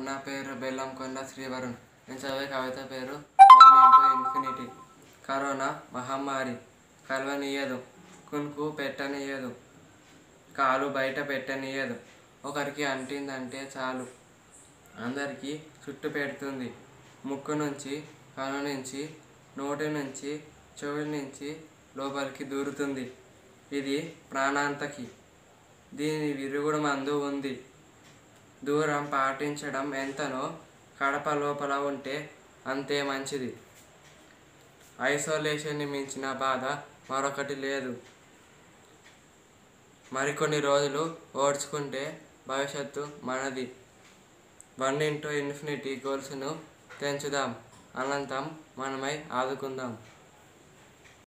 నా పేరు బెల్లంకొండ శ్రీవరుణ్. నేను చదివే కవిత పేరు 1 into Infinity. కరోనా మహమ్మారి కలవనీయదు, కునుకు పెట్టనీయదు, కాలు బయట పెట్టనీయదు. ఒకరికి అంటిందంటే చాలు అందరికీ చుట్టు పెడుతుంది. ముక్కు నుంచి, కను నుంచి, నోటి నుంచి, చెవుల నుంచి లోపలికి దూరుతుంది. ఇది ప్రాణాంతకి. దీని విరుగుడు మందు ఉంది. దూరం పాటించడం ఎంతనో కడప లోపల ఉంటే అంతే మంచిది. ఐసోలేషన్ని మించిన బాధ మరొకటి లేదు. మరికొన్ని రోజులు ఓడ్చుకుంటే భవిష్యత్తు మనది. 1 into Infinity గోల్స్ను తెంచుదాం, అనంతం మనమై ఆదుకుందాం.